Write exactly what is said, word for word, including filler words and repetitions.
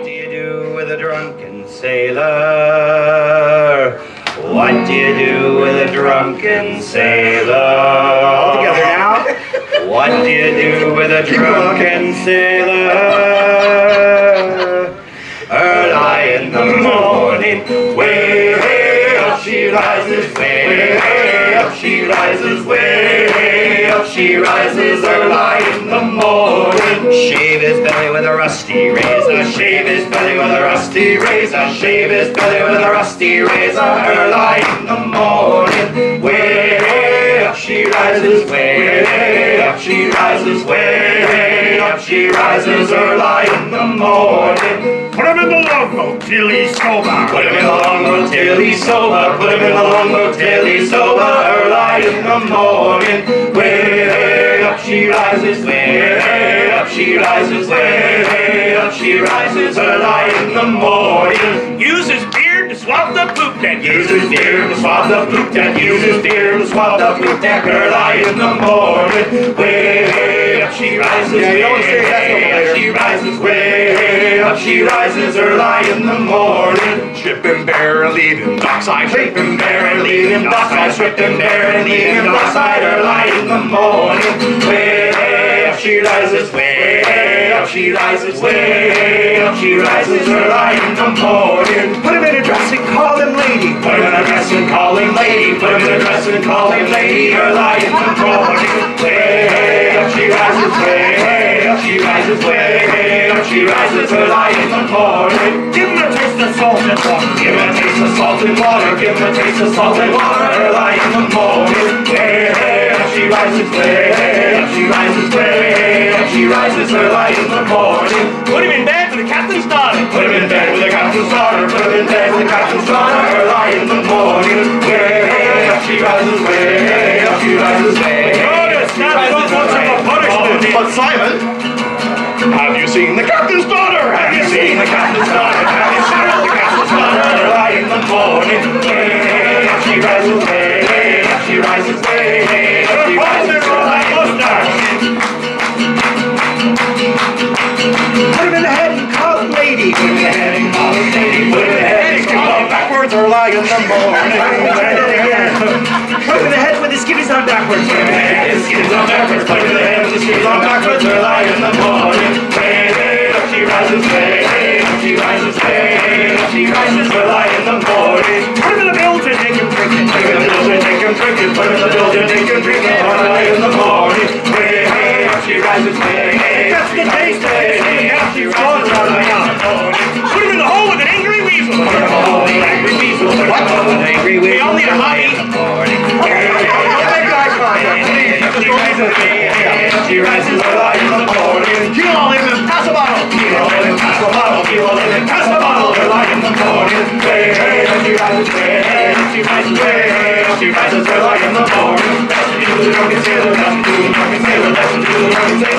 What do you do with a drunken sailor? What do you do with a drunken sailor? All together now. What do you do with a drunken sailor? Early in the morning, way up she rises, way up she rises, way up she rises. Early in the morning, shave his belly with a rusty razor, shave his belly with a rusty razor, shave his belly with a rusty razor. Early in the morning, way up she rises, way up she rises, way up she rises. Early in the morning. Put him in the longboat till he's sober. Put him in the longboat till he's sober. Put him in the longboat till he's sober. Early in the morning, way up she rises, way up she rises, way up she rises. Early in the morning. Use his beard to swab the poop deck. Use his beard to swab the poop deck. Use his beard to swab the poop deck. Early in the morning, way up she rises, way up she rises, way up she rises. Early in the morning. Shipping bear and leaving dockside. Shipping bear and leaving dockside. Shipping bear and leaving dockside. Early in the morning, way up she rises, way up she rises, way up she rises. Early in the morning. Put him in a dress and call him lady. Put him in a dress and call him lady. Put him in a dress and call him lady. Early in the morning, way up she rises, way up she rises, way up she rises. Early in the morning. Give him a taste of salt and water. Give him a taste of salt and water. Give him a taste of salt and water. Early in the morning, way up she rises, way up she rises, way up she rises. Early in the morning. Put him in bed with the captain's daughter. Put him in bed with the captain's daughter. Put him in bed with the captain's daughter. Early in the morning, way up she rises, way up she rises, way Notice, that's not much of a punishment. But Simon, Have you seen the captain's daughter? have you seen the captain's daughter? Have you seen the captain's daughter? Early in the morning, way up she rises, way up she rises, way up she rises. Early in the morning. Put him in the head and call him lady. Put him in the head and call him lady. Put him in the head and call him backwards. Early in the morning. Put him in the head with his skivvies on backwards. Put him in the head with his skivvies on backwards. Put him in the head with his skivvies on backwards. Early in the morning, way up she rises, way up she rises, way up she rises. Early in the morning. Put him in the bilge and make him drink it. Put him in the bilge and take him drinking. Put him in the bilge and take him drinking. Early in the morning, way up she rises, way That's the taste of it. up she rises. Early in the morning. Put him in the hole with an angry weasel. Put him in the angry weasel. Put him in the angry weasel. We all need a hobby. She rises early in the morning. You all live in pass a bottle. You all live in pass a bottle. You all live in pass a bottle. Early in the morning. Way up she rises, way up she rises, way up she rises early in the morning. That's to do the drunken sailor. That's to do the drunken sailor. That's to do the drunken sailor.